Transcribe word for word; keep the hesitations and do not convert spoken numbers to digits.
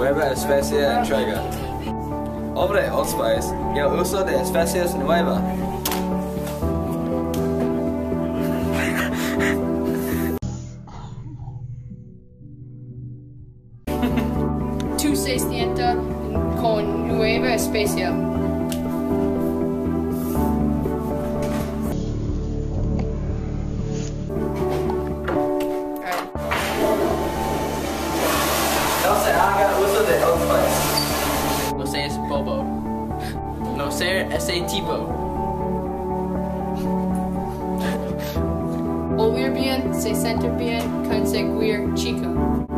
Nueva Especia entrega. Sobre Old Spice y el uso de especies nuevas. Tu se sienta con Nueva Especia. No se haga uso de Old Spice. No seas bobo. No ser ese tipo. Oír bien, se siente bien, conseguir chico.